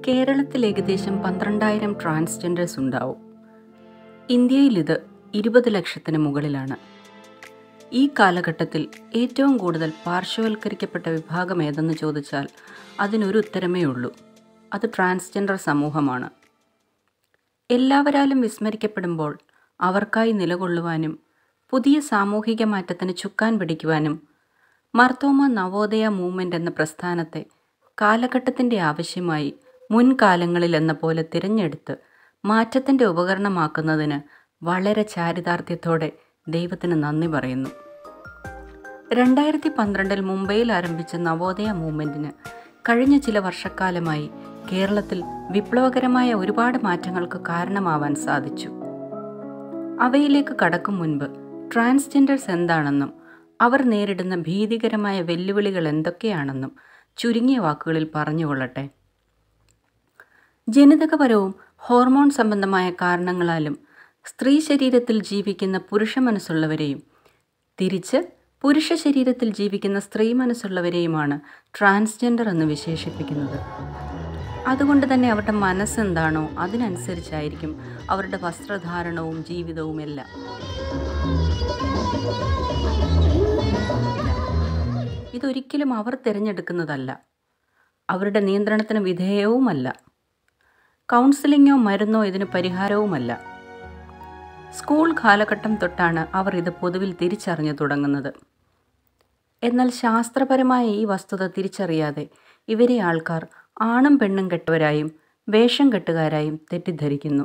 കേരളത്തിൽ ഏകദേശം 12,000 ട്രാൻസ്ജെൻഡേഴ്സ് ഉണ്ടാവും. ഇന്ത്യയിൽ ഇത് 20 ലക്ഷത്തിന് മുകളിലാണ്. ഈ കാലഘട്ടത്തിൽ ഏറ്റവും കൂടുതൽ പാർശ്വവൽക്കരിക്കപ്പെട്ട വിഭാഗം ഏതെന്ന് ചോദിച്ചാൽ അതിനൊരു ഉത്തരമേ ഉള്ളൂ. അത് ട്രാൻസ്ജെൻഡർ സമൂഹമാണ്. എല്ലാവരാലും വിസ്മരിക്കപ്പെടുമ്പോൾ അവർക്കായി നിലകൊള്ളുവാനും പുതിയ സാമൂഹിക മാറ്റത്തിന് ചുക്കാൻ പിടിക്കുവാനും തോമ നവോദയ മൂവ്മെൻ്റ് എന്ന പ്രസ്ഥാനത്തെ കാലഘട്ടത്തിൻ്റെ ആവശ്യമായി മുൻകാലങ്ങളിൽ എന്ന പോലെ തിരഞ്ഞെടുത്ത് മാറ്റത്തിൻ്റെ ഉപകരണമാക്കുന്നതിന് വളരെ ചാരിതാർത്ഥ്യത്തോടെ ദൈവത്തിന് നന്ദി പറയുന്നു. 2012 മുംബൈയിൽ ആരംഭിച്ച നവോദയ മൂവ്മെൻറ്റിന് കഴിഞ്ഞ ചില വർഷക്കാലമായി കേരളത്തിൽ വിപ്ലവകരമായ ഒരുപാട് മാറ്റങ്ങൾക്ക് കാരണമാവാൻ സാധിച്ചു. അവയിലേക്ക് കടക്കും മുൻപ് ട്രാൻസ്ജെൻഡേഴ്സ് എന്താണെന്നും അവർ നേരിടുന്ന ഭീതികരമായ വെല്ലുവിളികൾ എന്തൊക്കെയാണെന്നും ചുരുങ്ങിയ വാക്കുകളിൽ പറഞ്ഞുകൊള്ളട്ടെ. ജനിതകപരവും ഹോർമോൺ സംബന്ധമായ കാരണങ്ങളാലും സ്ത്രീ ശരീരത്തിൽ ജീവിക്കുന്ന പുരുഷ മനസ്സുള്ളവരെയും തിരിച്ച് പുരുഷ ശരീരത്തിൽ ജീവിക്കുന്ന സ്ത്രീ മനസ്സുള്ളവരെയുമാണ് ട്രാൻസ്ജെൻഡർ എന്ന് വിശേഷിപ്പിക്കുന്നത്. അതുകൊണ്ട് തന്നെ അവരുടെ മനസ്സെന്താണോ അതിനനുസരിച്ചായിരിക്കും അവരുടെ വസ്ത്രധാരണവും ജീവിതവും എല്ലാം. ഇതൊരിക്കലും അവർ തിരഞ്ഞെടുക്കുന്നതല്ല, അവരുടെ നിയന്ത്രണത്തിന് വിധേയവുമല്ല. കൗൺസിലിങ്ങോ മരുന്നോ ഇതിന് പരിഹാരവുമല്ല. സ്കൂൾ കാലഘട്ടം തൊട്ടാണ് അവർ ഇത് പൊതുവിൽ തിരിച്ചറിഞ്ഞു തുടങ്ങുന്നത്. എന്നാൽ ശാസ്ത്രപരമായ ഈ വസ്തുത തിരിച്ചറിയാതെ ഇവരെ ആൾക്കാർ ആണും പെണ്ണും കെട്ടവരായും വേഷം കെട്ടുകാരായും തെറ്റിദ്ധരിക്കുന്നു.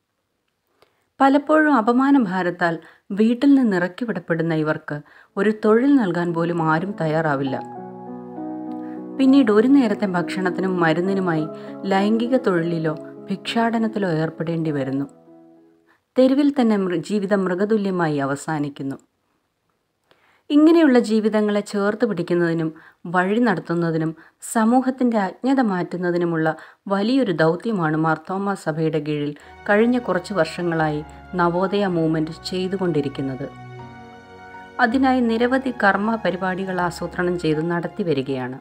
പലപ്പോഴും അപമാനഭാരത്താൽ വീട്ടിൽ നിന്ന് ഇറക്കിവിടപ്പെടുന്ന ഇവർക്ക് ഒരു തൊഴിൽ നൽകാൻ പോലും ആരും തയ്യാറാവില്ല. പിന്നീട് ഒരു നേരത്തെ ഭക്ഷണത്തിനും മരുന്നിനുമായി ലൈംഗിക തൊഴിലിലോ ഭിക്ഷാടനത്തിലോ ഏർപ്പെടേണ്ടി വരുന്നു. തെരുവിൽ തന്നെ ജീവിതം മൃഗതുല്യമായി അവസാനിക്കുന്നു. ഇങ്ങനെയുള്ള ജീവിതങ്ങളെ ചേർത്ത് പിടിക്കുന്നതിനും വഴി നടത്തുന്നതിനും സമൂഹത്തിൻ്റെ അജ്ഞത മാറ്റുന്നതിനുമുള്ള വലിയൊരു ദൗത്യമാണ് മാർത്തോമ സഭയുടെ കീഴിൽ കഴിഞ്ഞ കുറച്ച് വർഷങ്ങളായി നവോദയ മൂവ്മെൻറ്റ് ചെയ്തുകൊണ്ടിരിക്കുന്നത്. അതിനായി നിരവധി കർമ്മ പരിപാടികൾ ആസൂത്രണം ചെയ്ത് നടത്തി വരികയാണ്.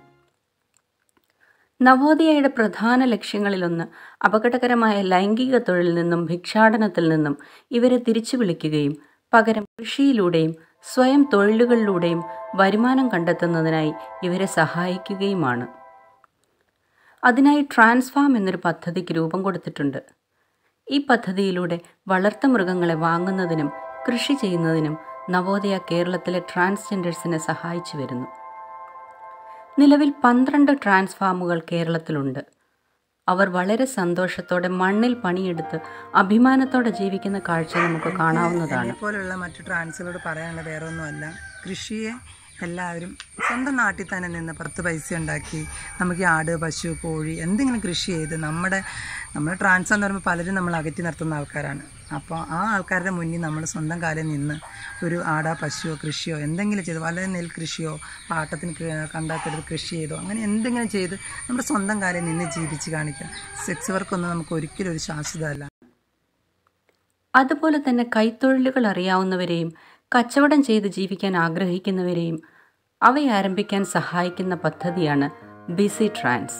നവോദയയുടെ പ്രധാന ലക്ഷ്യങ്ങളിലൊന്ന് അപകടകരമായ ലൈംഗിക തൊഴിലിൽ നിന്നും ഭിക്ഷാടനത്തിൽ നിന്നും ഇവരെ തിരിച്ചു വിളിക്കുകയും പകരം കൃഷിയിലൂടെയും സ്വയം തൊഴിലുകളിലൂടെയും വരുമാനം കണ്ടെത്തുന്നതിനായി ഇവരെ സഹായിക്കുകയുമാണ്. അതിനായി ട്രാൻസ്ഫാം എന്നൊരു പദ്ധതിക്ക് രൂപം കൊടുത്തിട്ടുണ്ട്. ഈ പദ്ധതിയിലൂടെ വളർത്തുമൃഗങ്ങളെ വാങ്ങുന്നതിനും കൃഷി ചെയ്യുന്നതിനും നവോദയ കേരളത്തിലെ ട്രാൻസ്ജെൻഡേഴ്സിനെ സഹായിച്ചു വരുന്നു. നിലവിൽ 12 ട്രാൻസ്ഫാമുകൾ കേരളത്തിലുണ്ട്. അവർ വളരെ സന്തോഷത്തോടെ മണ്ണിൽ പണിയെടുത്ത് അഭിമാനത്തോടെ ജീവിക്കുന്ന കാഴ്ച നമുക്ക് കാണാവുന്നതാണ്. പോലുള്ള മറ്റു ട്രാൻസുകളോട് പറയാനുള്ളത് വേറെ ഒന്നുമല്ല, കൃഷിയെ എല്ലാവരും സ്വന്തം നാട്ടിൽ തന്നെ നിന്ന് 10 പൈസ ഉണ്ടാക്കി നമുക്ക് ആട്, പശു, കോഴി എന്തെങ്കിലും കൃഷി ചെയ്ത് നമ്മുടെ ട്രാൻസ് എന്ന് പറയുമ്പോൾ പലരും നമ്മൾ അകറ്റി നിർത്തുന്ന ആൾക്കാരാണ്. അപ്പോൾ ആ ആൾക്കാരുടെ മുന്നിൽ നമ്മൾ സ്വന്തം കാലിൽ നിന്ന് ഒരു ആടോ പശുവോ കൃഷിയോ എന്തെങ്കിലും ചെയ്ത് വളരെ നെൽകൃഷിയോ പാട്ടത്തിന് കണ്ടാക്കെടുത്ത് കൃഷി ചെയ്തോ അങ്ങനെ എന്തെങ്കിലും ചെയ്ത് നമ്മുടെ സ്വന്തം കാലിൽ നിന്ന് ജീവിച്ച് കാണിക്കുക. സെക്സ് വർക്കൊന്നും നമുക്ക് ഒരിക്കലും ഒരു ശാശ്വതമല്ല. അതുപോലെ തന്നെ കൈത്തൊഴിലുകൾ അറിയാവുന്നവരെയും കച്ചവടം ചെയ്ത് ജീവിക്കാൻ ആഗ്രഹിക്കുന്നവരെയും അവയെ ആരംഭിക്കാൻ സഹായിക്കുന്ന പദ്ധതിയാണ് ബിസി ട്രാൻസ്.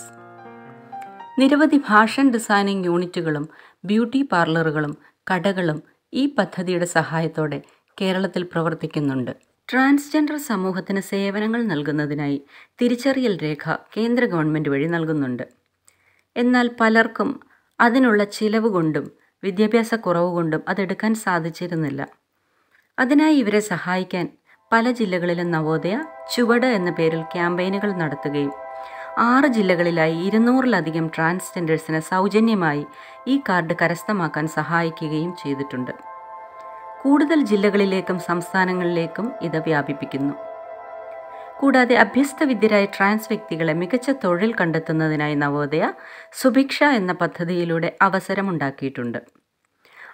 നിരവധി ഫാഷൻ ഡിസൈനിങ് യൂണിറ്റുകളും ബ്യൂട്ടി പാർലറുകളും കടകളും ഈ പദ്ധതിയുടെ സഹായത്തോടെ കേരളത്തിൽ പ്രവർത്തിക്കുന്നുണ്ട്. ട്രാൻസ്ജെൻഡർ സമൂഹത്തിന് സേവനങ്ങൾ നൽകുന്നതിനായി തിരിച്ചറിയൽ രേഖ കേന്ദ്ര ഗവൺമെൻറ് വഴി നൽകുന്നുണ്ട്. എന്നാൽ പലർക്കും അതിനുള്ള ചിലവ് കൊണ്ടും വിദ്യാഭ്യാസ കുറവ് കൊണ്ടും അതെടുക്കാൻ സാധിച്ചിരുന്നില്ല. അതിനായി ഇവരെ സഹായിക്കാൻ പല ജില്ലകളിലും നവോദയ ചുവട് എന്ന പേരിൽ ക്യാമ്പയിനുകൾ നടത്തുകയും 6 ജില്ലകളിലായി 200-ലധികം ട്രാൻസ്ജെൻഡേഴ്സിന് സൗജന്യമായി ഈ കാർഡ് കരസ്ഥമാക്കാൻ സഹായിക്കുകയും ചെയ്തിട്ടുണ്ട്. കൂടുതൽ ജില്ലകളിലേക്കും സംസ്ഥാനങ്ങളിലേക്കും ഇത് വ്യാപിപ്പിക്കുന്നു. കൂടാതെ അഭ്യസ്തവിദ്യരായ ട്രാൻസ് വ്യക്തികളെ മികച്ച തൊഴിൽ കണ്ടെത്തുന്നതിനായി നവോദയ സുഭിക്ഷ എന്ന പദ്ധതിയിലൂടെ അവസരമുണ്ടാക്കിയിട്ടുണ്ട്.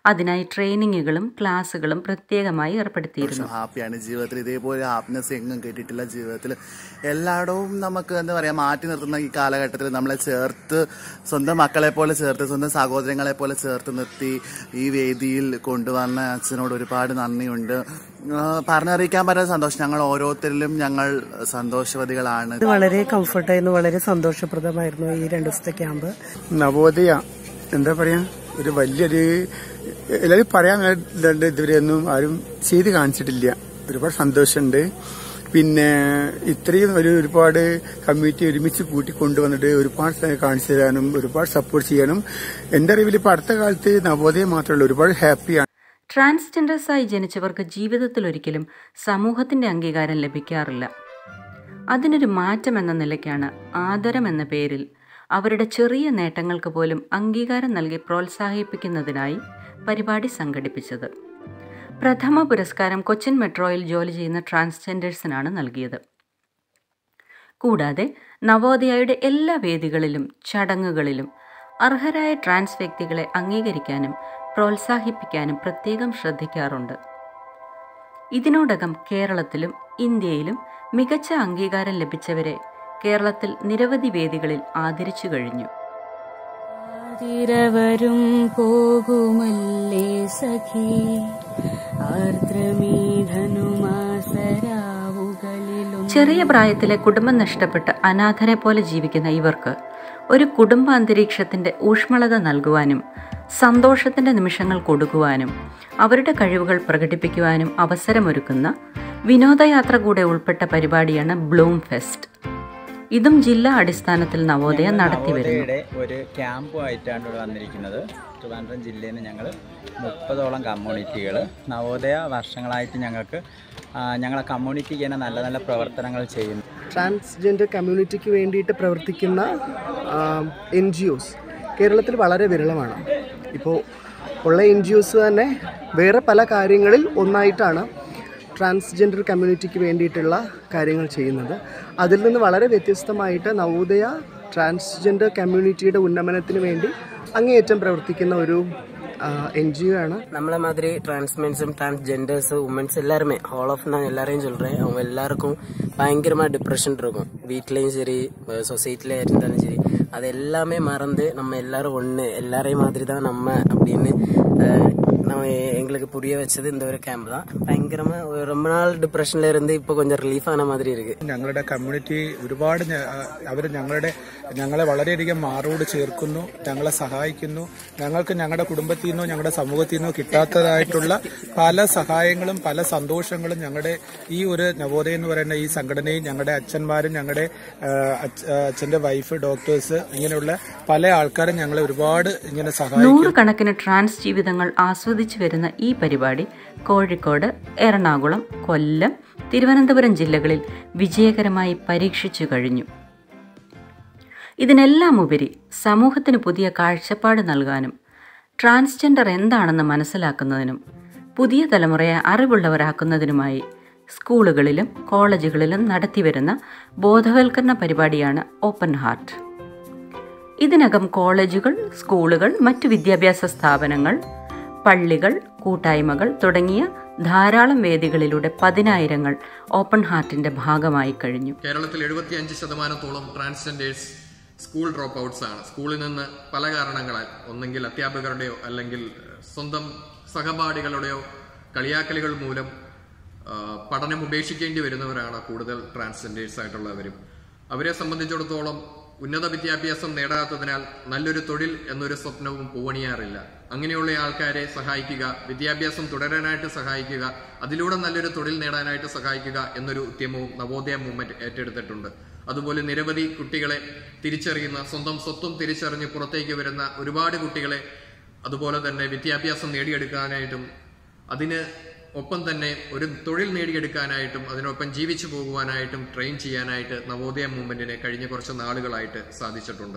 അതിനായി ട്രെയിനിങ്ങുകളും ക്ലാസ്സുകളും പ്രത്യേകമായി ഏർപ്പെടുത്തിയിരുന്നു. ഹാപ്പിയാണ് ജീവിതത്തിൽ. ഇതേപോലെ ഹാപ്പിനെസ് എങ്ങും കേട്ടിട്ടില്ല ജീവിതത്തിൽ. എല്ലായിടവും നമുക്ക് എന്താ പറയുക, മാറ്റി നിർത്തുന്ന ഈ കാലഘട്ടത്തിൽ നമ്മളെ ചേർത്ത്, സ്വന്തം മക്കളെ പോലെ ചേർത്ത്, സ്വന്തം സഹോദരങ്ങളെ പോലെ ചേർത്ത് നിർത്തി ഈ വേദിയിൽ കൊണ്ടുവന്ന അച്ഛനോട് ഒരുപാട് നന്ദിയുണ്ട്. പറഞ്ഞറിയിക്കാൻ പറ്റുന്ന സന്തോഷം. ഞങ്ങൾ ഓരോരുത്തരിലും ഞങ്ങൾ സന്തോഷവതികളാണ്. വളരെ കംഫർട്ടായിരുന്നു, വളരെ സന്തോഷപ്രദമായിരുന്നു ഈ 2 ദിവസത്തെ ക്യാമ്പ്. നവോദയ എന്താ പറയാ, ഒരു വലിയൊരു എല്ലാവരും പറയാൻ ഇതുവരെ ഒന്നും ആരും ചെയ്ത് കാണിച്ചിട്ടില്ല. ഒരുപാട് സന്തോഷമുണ്ട്. പിന്നെ ഇത്രയും ഒരുപാട് കമ്മ്യൂണിറ്റി ഒരുമിച്ച് കൂട്ടിക്കൊണ്ടുവന്നിട്ട് ഒരുപാട് കാണിച്ചു തരാനും ഒരുപാട് സപ്പോർട്ട് ചെയ്യാനും എന്റെ അറിവിൽ ഇപ്പൊ അടുത്ത കാലത്ത് നവോദയ മാത്രമല്ല, ഒരുപാട് ഹാപ്പിയാണ്. ട്രാൻസ്ജെൻഡേഴ്സായി ജനിച്ചവർക്ക് ജീവിതത്തിൽ ഒരിക്കലും സമൂഹത്തിന്റെ അംഗീകാരം ലഭിക്കാറില്ല. അതിനൊരു മാറ്റം എന്ന നിലയ്ക്കാണ് ആദരം എന്ന പേരിൽ അവരുടെ ചെറിയ നേട്ടങ്ങൾക്ക് പോലും അംഗീകാരം നൽകി പ്രോത്സാഹിപ്പിക്കുന്നതിനായി പരിപാടി സംഘടിപ്പിച്ചത്. പ്രഥമ പുരസ്കാരം കൊച്ചിൻ മെട്രോയിൽ ജോലി ചെയ്യുന്ന ട്രാൻസ്ജെൻഡേഴ്സിനാണ് നൽകിയത്. കൂടാതെ നവോദയയുടെ എല്ലാ വേദികളിലും ചടങ്ങുകളിലും അർഹരായ ട്രാൻസ് വ്യക്തികളെ അംഗീകരിക്കാനും പ്രോത്സാഹിപ്പിക്കാനും പ്രത്യേകം ശ്രദ്ധിക്കാറുണ്ട്. ഇതിനോടകം കേരളത്തിലും ഇന്ത്യയിലും മികച്ച അംഗീകാരം ലഭിച്ചവരെ കേരളത്തിൽ നിരവധി വേദികളിൽ ആദരിച്ചു കഴിഞ്ഞു. പോകുമല്ലേ സഖി ചെറിയ പ്രായത്തിലെ കുടുംബം നഷ്ടപ്പെട്ട് അനാഥരെ പോലെ ജീവിക്കുന്ന ഇവർക്ക് ഒരു കുടുംബാന്തരീക്ഷത്തിന്റെ ഊഷ്മളത നൽകുവാനും സന്തോഷത്തിന്റെ നിമിഷങ്ങൾ കൊടുക്കുവാനും അവരുടെ കഴിവുകൾ പ്രകടിപ്പിക്കുവാനും അവസരമൊരുക്കുന്ന വിനോദയാത്ര കൂടെ ഉൾപ്പെട്ട പരിപാടിയാണ് ബ്ലൂം ഫെസ്റ്റ്. ഇതും ജില്ലാ അടിസ്ഥാനത്തിൽ നവോദയ നടത്തിവരുന്നു. ഒരു ക്യാമ്പുമായിട്ടാണ് ഇവിടെ വന്നിരിക്കുന്നത്. ട്രിവാൻഡ്രം ജില്ലയിൽ നിന്ന് ഞങ്ങൾ 30ഓളം കമ്മ്യൂണിറ്റികൾ നവോദയ വർഷങ്ങളായിട്ട് ഞങ്ങളെ കമ്മ്യൂണിറ്റിക്ക് തന്നെ നല്ല നല്ല പ്രവർത്തനങ്ങൾ ചെയ്യുന്നു. ട്രാൻസ്ജെൻഡർ കമ്മ്യൂണിറ്റിക്ക് വേണ്ടിയിട്ട് പ്രവർത്തിക്കുന്ന NGOs കേരളത്തിൽ വളരെ വിരളമാണ്. ഇപ്പോൾ ഉള്ള NGOs തന്നെ വേറെ പല കാര്യങ്ങളിൽ ഒന്നായിട്ടാണ് ട്രാൻസ്ജെൻഡർ കമ്മ്യൂണിറ്റിക്ക് വേണ്ടിയിട്ടുള്ള കാര്യങ്ങൾ ചെയ്യുന്നത്. അതിൽ നിന്ന് വളരെ വ്യത്യസ്തമായിട്ട് നവോദയ ട്രാൻസ്ജെൻഡർ കമ്മ്യൂണിറ്റിയുടെ ഉന്നമനത്തിന് വേണ്ടി അങ്ങേയറ്റം പ്രവർത്തിക്കുന്ന ഒരു NGO ആണ്. நம்மள மாதிரி டிரான்ஸ்மென்ஸும் டிரான்ஸ்ஜெண்டர்ஸ் உமன்ஸ் எல்லாருமே ஹால் ஆஃப் நான் எல்லாரையும் சொல்றேன். அவங்க எல்லாருக்கும் பயங்கரமா டிப்ரெஷன் இருக்கும். வீட்லயும் சரி சொசைட்டில இருந்தாலும் சரி அது எல்லாமே மறந்து நம்ம எல்லாரும் ஒன்று எல்லாரையும் மாதிரி தான் நம்ம அப்படின்னு எங்களுக்கு புரிய வச்சது இந்த ஒரு கேம்ப் தான். பயங்கரமா ரொம்ப நாள் ഡിപ്രഷനിൽ ഇருந்து ഇപ്പൊ கொஞ்சம் റിലീഫ് ആന മാതിരി ഇരിക്കും. ഞങ്ങളുടെ കമ്മ്യൂണിറ്റി ഒരുപാട് അവർ ഞങ്ങളെ വളരെയധികം മാറോട് ചേർക്കുന്നു, ഞങ്ങളെ സഹായിക്കുന്നു. ഞങ്ങൾക്ക് ഞങ്ങളുടെ കുടുംബത്തിൽ നിന്നോ ഞങ്ങളുടെ സമൂഹത്തിൽ നിന്നോ കിട്ടാത്തതായിട്ടുള്ള പല സഹായങ്ങളും പല സന്തോഷങ്ങളും ഞങ്ങളുടെ ഈ ഒരു നവോദയ എന്ന് പറയുന്ന ഈ സംഘടനയും ഞങ്ങളുടെ അച്ഛന്മാരും ഞങ്ങളുടെ അച്ഛന്റെ വൈഫ് ഡോക്ടേഴ്സ് ഇങ്ങനെയുള്ള പല ആൾക്കാരും ഞങ്ങളെ ഒരുപാട് ഇങ്ങനെ സഹായിക്കും. നൂറുകണക്കിന് ട്രാൻസ് ജീവിതങ്ങൾ ആസ്വദിച്ചു വരുന്ന ഈ പരിപാടി കോഴിക്കോട്, എറണാകുളം, കൊല്ലം, തിരുവനന്തപുരം ജില്ലകളിൽ വിജയകരമായി പരീക്ഷിച്ചു കഴിഞ്ഞു. ഇതിനെല്ലാം ഉപരി സമൂഹത്തിന് പുതിയ കാഴ്ചപ്പാട് നൽകാനും ട്രാൻസ്ജെൻഡർ എന്താണെന്ന് മനസ്സിലാക്കുന്നതിനും പുതിയ തലമുറയെ അറിവുള്ളവരാക്കുന്നതിനുമായി സ്കൂളുകളിലും കോളേജുകളിലും നടത്തിവരുന്ന ബോധവൽക്കരണ പരിപാടിയാണ് ഓപ്പൺ ഹാർട്ട്. ഇതിനകം കോളേജുകൾ, സ്കൂളുകൾ, മറ്റു വിദ്യാഭ്യാസ സ്ഥാപനങ്ങൾ, പള്ളികൾ, കൂട്ടായ്മകൾ തുടങ്ങിയ ധാരാളം വേദികളിലൂടെ 10,000 ഓപ്പൺ ഹാർട്ടിന്റെ ഭാഗമായി കഴിഞ്ഞു. കേരളത്തിൽ 75% ട്രാൻസ്ജെൻഡേഴ്സ് സ്കൂൾ ഡ്രോപ്പ് ഔട്ട്സ് ആണ്. സ്കൂളിൽ നിന്ന് പല കാരണങ്ങളാൽ, ഒന്നെങ്കിൽ അധ്യാപകരുടെയോ അല്ലെങ്കിൽ സ്വന്തം സഹപാഠികളുടെയോ കളിയാക്കലുകൾ മൂലം പഠനം ഉപേക്ഷിക്കേണ്ടി വരുന്നവരാണ് കൂടുതൽ ട്രാൻസ്ജെൻഡേഴ്സ് ആയിട്ടുള്ളവരും. അവരെ സംബന്ധിച്ചിടത്തോളം ഉന്നത വിദ്യാഭ്യാസം നേടാത്തതിനാൽ നല്ലൊരു തൊഴിൽ എന്നൊരു സ്വപ്നവും പൂവണിയാറില്ല. അങ്ങനെയുള്ള ആൾക്കാരെ സഹായിക്കുക, വിദ്യാഭ്യാസം തുടരാനായിട്ട് സഹായിക്കുക, അതിലൂടെ നല്ലൊരു തൊഴിൽ നേടാനായിട്ട് സഹായിക്കുക എന്നൊരു ഉദ്യമവും നവോദയ മൂവ്മെന്റ് ഏറ്റെടുത്തിട്ടുണ്ട്. അതുപോലെ നിരവധി കുട്ടികളെ തിരിച്ചറിയുന്ന, സ്വന്തം സ്വത്വം തിരിച്ചറിഞ്ഞ് പുറത്തേക്ക് വരുന്ന ഒരുപാട് കുട്ടികളെ അതുപോലെ തന്നെ വിദ്യാഭ്യാസം നേടിയെടുക്കാനായിട്ടും അതിന് ഒപ്പം തന്നെ ഒരു തൊഴിൽ നേടിയെടുക്കാനായിട്ടും അതിനൊപ്പം ജീവിച്ചു പോകുവാനായിട്ടും ട്രെയിൻ ചെയ്യാനായിട്ട് നവോദയ മൂവ്മെന്റിനെ കഴിഞ്ഞ കുറച്ച് നാളുകളായിട്ട് സാധിച്ചിട്ടുണ്ട്.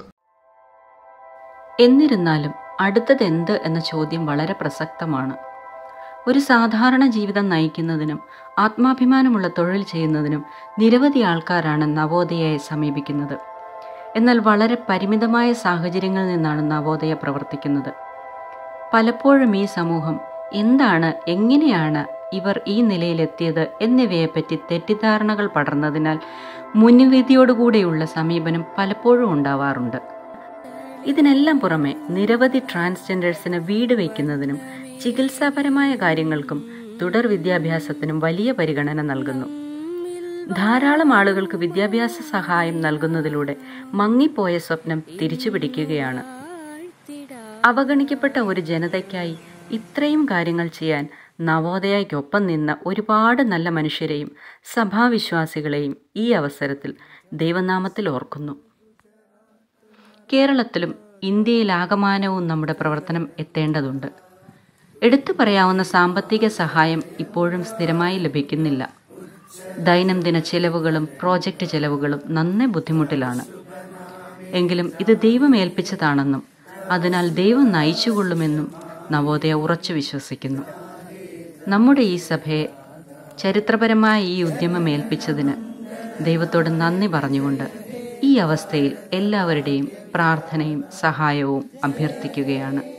എന്നിരുന്നാലും അടുത്തതെന്ത് എന്ന ചോദ്യം വളരെ പ്രസക്തമാണ്. ഒരു സാധാരണ ജീവിതം നയിക്കുന്നതിനും ആത്മാഭിമാനമുള്ള തൊഴിൽ ചെയ്യുന്നതിനും നിരവധി ആൾക്കാരാണ് നവോദയയെ സമീപിക്കുന്നത്. എന്നാൽ വളരെ പരിമിതമായ സാഹചര്യങ്ങളിൽ നിന്നാണ് നവോദയ പ്രവർത്തിക്കുന്നത്. പലപ്പോഴും ഈ സമൂഹം എന്താണ്, എങ്ങനെയാണ് ഇവർ ഈ നിലയിലെത്തിയത് എന്നിവയെപ്പറ്റി തെറ്റിദ്ധാരണകൾ പടർന്നതിനാൽ മുൻവിധിയോടുകൂടെയുള്ള സമീപനം പലപ്പോഴും ഉണ്ടാവാറുണ്ട്. ഇതിനെല്ലാം പുറമെ നിരവധി ട്രാൻസ്ജെൻഡേഴ്സിന് വീട് വയ്ക്കുന്നതിനും ചികിത്സാപരമായ കാര്യങ്ങൾക്കും തുടർ വിദ്യാഭ്യാസത്തിനും വലിയ പരിഗണന നൽകുന്നു. ധാരാളം ആളുകൾക്ക് വിദ്യാഭ്യാസ സഹായം നൽകുന്നതിലൂടെ മങ്ങിപ്പോയ സ്വപ്നം തിരിച്ചുപിടിക്കുകയാണ്. അവഗണിക്കപ്പെട്ട ഒരു ജനതയ്ക്കായി ഇത്രയും കാര്യങ്ങൾ ചെയ്യാൻ നവോദയയ്ക്കൊപ്പം നിന്ന ഒരുപാട് നല്ല മനുഷ്യരെയും സഭാവിശ്വാസികളെയും ഈ അവസരത്തിൽ ദൈവനാമത്തിൽ ഓർക്കുന്നു. കേരളത്തിലും ഇന്ത്യയിലാകമാനവും നമ്മുടെ പ്രവർത്തനം എത്തേണ്ടതുണ്ട്. എടുത്തു പറയാവുന്ന സാമ്പത്തിക സഹായം ഇപ്പോഴും സ്ഥിരമായി ലഭിക്കുന്നില്ല. ദൈനംദിന ചെലവുകളും പ്രോജക്റ്റ് ചെലവുകളും നന്നേ ബുദ്ധിമുട്ടിലാണ്. എങ്കിലും ഇത് ദൈവം ഏൽപ്പിച്ചതാണെന്നും അതിനാൽ ദൈവം നയിച്ചുകൊള്ളുമെന്നും നവോദയ ഉറച്ചു വിശ്വസിക്കുന്നു. നമ്മുടെ ഈ സഭയെ ചരിത്രപരമായ ഈ ഉദ്യമം ഏൽപ്പിച്ചതിന് ദൈവത്തോട് നന്ദി പറഞ്ഞുകൊണ്ട് ഈ അവസ്ഥയിൽ എല്ലാവരുടെയും പ്രാർത്ഥനയും സഹായവും അഭ്യർത്ഥിക്കുകയാണ്.